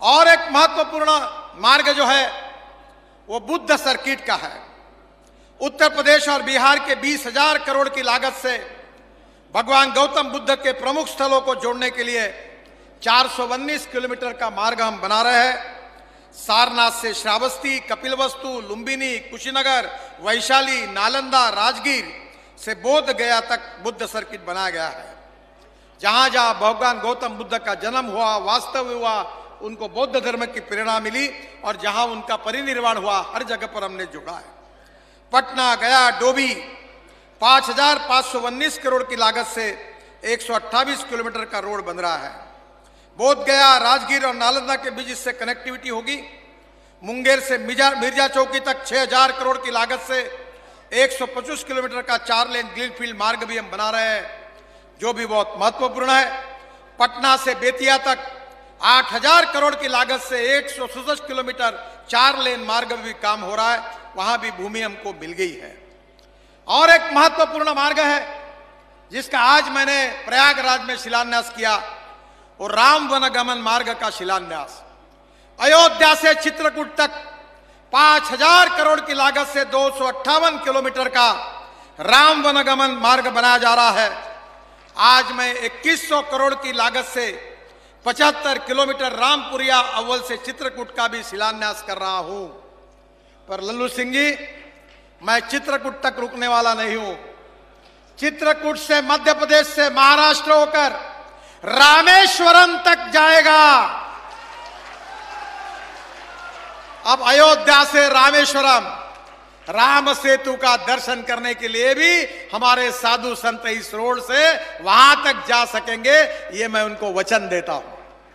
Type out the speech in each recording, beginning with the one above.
और एक महत्वपूर्ण मार्ग जो है वो बुद्ध सर्किट का है। उत्तर प्रदेश और बिहार के 20,000 करोड़ की लागत से भगवान गौतम बुद्ध के प्रमुख स्थलों को जोड़ने के लिए 419 किलोमीटर का मार्ग हम बना रहे हैं। सारनाथ से श्रावस्ती, कपिलवस्तु, लुम्बिनी, कुशीनगर, वैशाली, नालंदा, राजगीर से बोध गया तक बुद्ध सर्किट बनाया गया है। जहां जहां भगवान गौतम बुद्ध का जन्म हुआ, वास्तव हुआ, उनको बौद्ध धर्म की प्रेरणा मिली और जहां उनका परिनिर्वाण हुआ, हर जगह पर हमने जोड़ा है। पटना, गया, डोभी 5,519 करोड़ की लागत से 128 किलोमीटर का रोड बन रहा है। बोध गया, राजगीर और नालंदा के बीच इससे कनेक्टिविटी होगी। मुंगेर से मिर्जा चौकी तक 6,000 करोड़ की लागत से 125 किलोमीटर का 4 लेन ग्रीनफील्ड मार्ग भी हम बना रहे हैं, जो भी बहुत महत्वपूर्ण है। पटना से बेतिया तक 8,000 करोड़ की लागत से 167 किलोमीटर 4 लेन मार्ग भी काम हो रहा है, वहां भी भूमि हमको मिल गई है। और एक महत्वपूर्ण मार्ग है जिसका आज मैंने प्रयागराज में शिलान्यास किया, और राम वनगमन मार्ग का शिलान्यास। अयोध्या से चित्रकूट तक 5,000 करोड़ की लागत से 258 किलोमीटर का राम वनगमन मार्ग बनाया जा रहा है। आज मैं 2100 करोड़ की लागत से 75 किलोमीटर रामपुरिया अव्वल से चित्रकूट का भी शिलान्यास कर रहा हूं। पर लल्लू सिंह जी, मैं चित्रकूट तक रुकने वाला नहीं हूं। चित्रकूट से मध्य प्रदेश से महाराष्ट्र होकर रामेश्वरम तक जाएगा। अब अयोध्या से रामेश्वरम, राम सेतु का दर्शन करने के लिए भी हमारे साधु संत इस रोड से वहां तक जा सकेंगे, ये मैं उनको वचन देता हूं।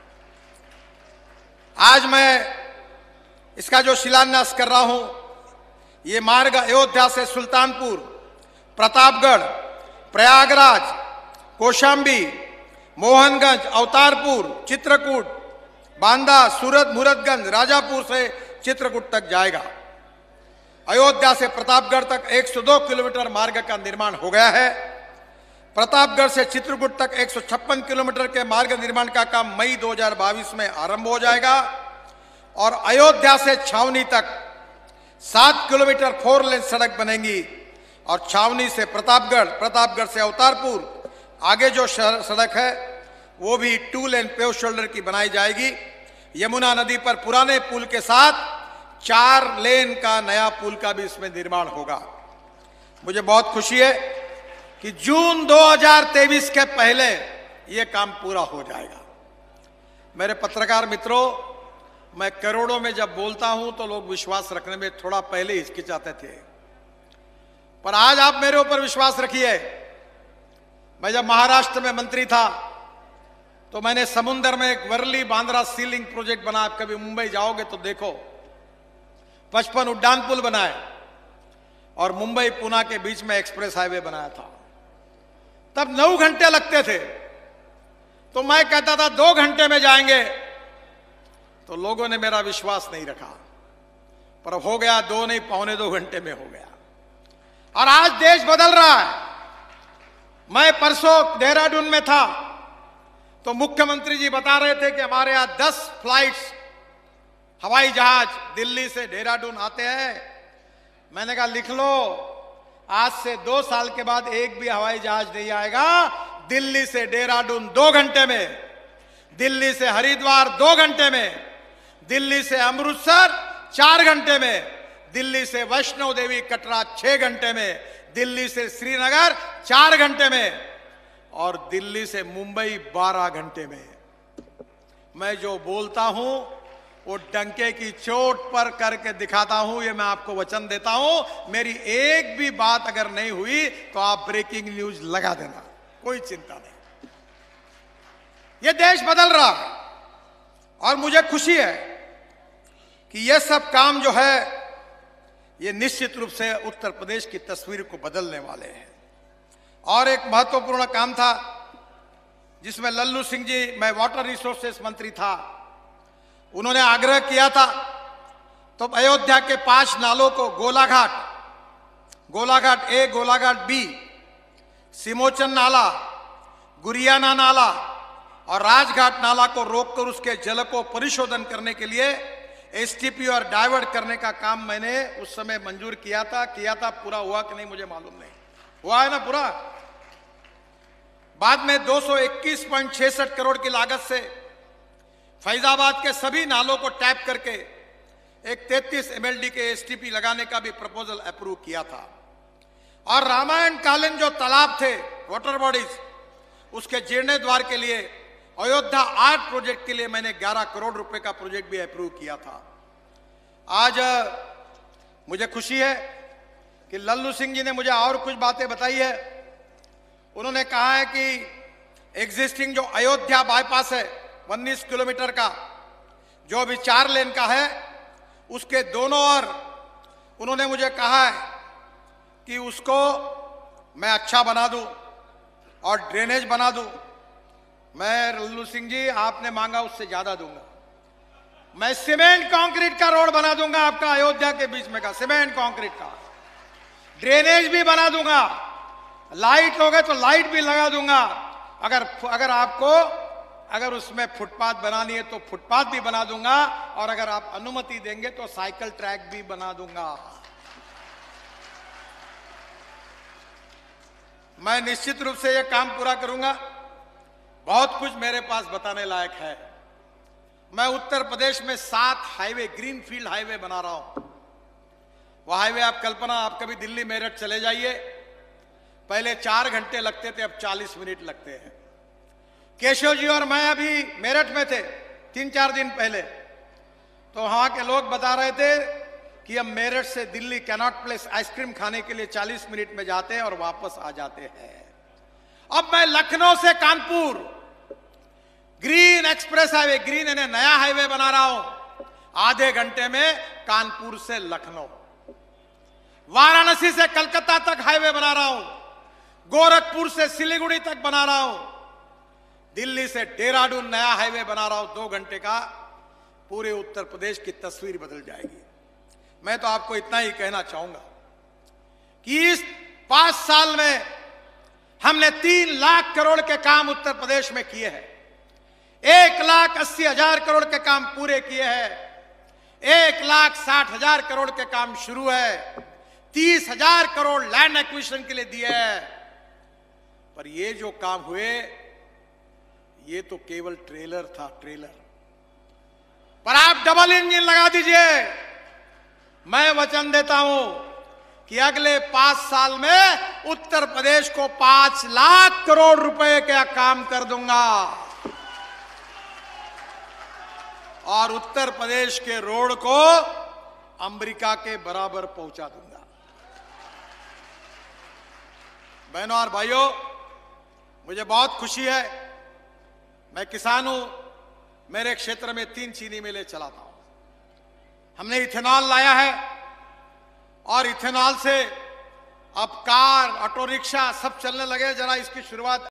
आज मैं इसका जो शिलान्यास कर रहा हूं, ये मार्ग अयोध्या से सुल्तानपुर, प्रतापगढ़, प्रयागराज, कौशाम्बी, मोहनगंज, अवतारपुर, चित्रकूट, बांदा, सूरत, मुरादगंज, राजापुर से चित्रकूट तक जाएगा। अयोध्या से प्रतापगढ़ तक 102 किलोमीटर मार्ग का निर्माण हो गया है। प्रतापगढ़ से चित्रकूट तक 156 किलोमीटर के मार्ग निर्माण का काम मई 2022 में आरंभ हो जाएगा। और अयोध्या से छावनी तक 7 किलोमीटर 4 लेन सड़क बनेगी। और छावनी से प्रतापगढ़, प्रतापगढ़ से अवतारपुर, आगे जो सड़क है वो भी 2 लेन पेव शोल्डर की बनाई जाएगी। यमुना नदी पर पुराने पुल के साथ 4 लेन का नया पुल का भी इसमें निर्माण होगा। मुझे बहुत खुशी है कि जून 2023 के पहले यह काम पूरा हो जाएगा। मेरे पत्रकार मित्रों, मैं करोड़ों में जब बोलता हूं तो लोग विश्वास रखने में थोड़ा पहले हिचकिचाते थे, पर आज आप मेरे ऊपर विश्वास रखिए। मैं जब महाराष्ट्र में मंत्री था तो मैंने समुद्र में एक Worli Bandra sea link project बनाया। आप कभी मुंबई जाओगे तो देखो, 55 उड्डान पुल बनाए और मुंबई पुणे के बीच में एक्सप्रेस हाईवे बनाया था। तब 9 घंटे लगते थे, तो मैं कहता था 2 घंटे में जाएंगे, तो लोगों ने मेरा विश्वास नहीं रखा। पर अब हो गया 2 नहीं, 2.25 घंटे में हो गया। और आज देश बदल रहा है। मैं परसों देहरादून में था तो मुख्यमंत्री जी बता रहे थे कि हमारे यहां 10 फ्लाइट्स हवाई जहाज दिल्ली से देहरादून आते हैं। मैंने कहा लिख लो, आज से 2 साल के बाद एक भी हवाई जहाज नहीं आएगा। दिल्ली से देहरादून 2 घंटे में, दिल्ली से हरिद्वार 2 घंटे में, दिल्ली से अमृतसर 4 घंटे में, दिल्ली से वैष्णो देवी कटरा 6 घंटे में, दिल्ली से श्रीनगर 4 घंटे में, और दिल्ली से मुंबई 12 घंटे में। मैं जो बोलता हूं वो डंके की चोट पर करके दिखाता हूं, ये मैं आपको वचन देता हूं। मेरी एक भी बात अगर नहीं हुई तो आप ब्रेकिंग न्यूज लगा देना, कोई चिंता नहीं। ये देश बदल रहा है और मुझे खुशी है कि ये सब काम जो है ये निश्चित रूप से उत्तर प्रदेश की तस्वीर को बदलने वाले हैं। और एक महत्वपूर्ण काम था जिसमें लल्लू सिंह जी, मैं वाटर रिसोर्सेस मंत्री था, उन्होंने आग्रह किया था तो अयोध्या के 5 नालों को गोलाघाट, गोलाघाट ए, गोलाघाट बी, सिमोचन नाला, गुरियाना नाला और राजघाट नाला को रोककर उसके जल को परिशोधन करने के लिए एसटीपी और डाइवर्ट करने का काम मैंने उस समय मंजूर किया था। पूरा हुआ कि नहीं मुझे मालूम नहीं, हुआ है ना पूरा। बाद में 221.66 करोड़ की लागत से फैजाबाद के सभी नालों को टैप करके एक 33 MLD के एसटीपी लगाने का भी प्रपोजल अप्रूव किया था। और रामायण कालीन जो तालाब थे, वाटर बॉडीज, उसके जीर्णोद्धार के लिए अयोध्या आर्ट प्रोजेक्ट के लिए मैंने 11 करोड़ रुपए का प्रोजेक्ट भी अप्रूव किया था। आज मुझे खुशी है कि लल्लू सिंह जी ने मुझे और कुछ बातें बताई है। उन्होंने कहा है कि एग्जिस्टिंग जो अयोध्या बाईपास है 19 किलोमीटर का, जो अभी 4 लेन का है, उसके दोनों ओर उन्होंने मुझे कहा है कि उसको मैं अच्छा बना दूं और ड्रेनेज बना दूं। मैं लल्लू सिंह जी, आपने मांगा उससे ज्यादा दूंगा। मैं सीमेंट कंक्रीट का रोड बना दूंगा आपका अयोध्या के बीच में का, सीमेंट कंक्रीट का। ड्रेनेज भी बना दूंगा, लाइट हो गए तो लाइट भी लगा दूंगा। अगर उसमें फुटपाथ बनानी है तो फुटपाथ भी बना दूंगा, और अगर आप अनुमति देंगे तो साइकिल ट्रैक भी बना दूंगा। मैं निश्चित रूप से यह काम पूरा करूंगा। बहुत कुछ मेरे पास बताने लायक है। मैं उत्तर प्रदेश में 7 हाईवे, ग्रीन फील्ड हाईवे बना रहा हूं। वह हाईवे आप कभी दिल्ली मेरठ चले जाइए, पहले 4 घंटे लगते थे, अब 40 मिनट लगते हैं। केशव जी और मैं अभी मेरठ में थे 3-4 दिन पहले, तो वहां के लोग बता रहे थे कि हम मेरठ से दिल्ली कैनॉट प्लेस आइसक्रीम खाने के लिए 40 मिनट में जाते हैं और वापस आ जाते हैं। अब मैं लखनऊ से Kanpur green express highway, green यानी नया हाईवे बना रहा हूं, आधे घंटे में कानपुर से लखनऊ। वाराणसी से कलकत्ता तक हाईवे बना रहा हूं, गोरखपुर से सिलीगुड़ी तक बना रहा हूं, दिल्ली से देहरादून नया हाईवे बना रहा हूं। 2 घंटे का पूरे उत्तर प्रदेश की तस्वीर बदल जाएगी। मैं तो आपको इतना ही कहना चाहूंगा कि इस 5 साल में हमने 3 लाख करोड़ के काम उत्तर प्रदेश में किए हैं। 1,80,000 करोड़ के काम पूरे किए हैं। 1,60,000 करोड़ के काम शुरू है। 30,000 करोड़ लैंड एक्विजिशन के लिए दिए हैं। पर ये जो काम हुए, ये तो केवल ट्रेलर था, ट्रेलर। पर आप डबल इंजन लगा दीजिए। मैं वचन देता हूं कि अगले 5 साल में उत्तर प्रदेश को 5 लाख करोड़ रुपए का काम कर दूंगा, और उत्तर प्रदेश के रोड को अमेरिका के बराबर पहुंचा दूंगा। बहनों और भाइयों, मुझे बहुत खुशी है। मैं किसान हूं, मेरे क्षेत्र में 3 चीनी मिलें चलाता हूं। हमने इथेनॉल लाया है, और इथेनॉल से अब कार, ऑटो रिक्शा सब चलने लगे। जरा इसकी शुरुआत